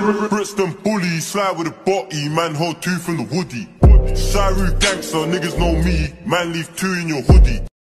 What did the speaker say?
Brixton bully, slide with a body, man hold two from the woody. Shiru gangster, niggas know me, man leave two in your hoodie.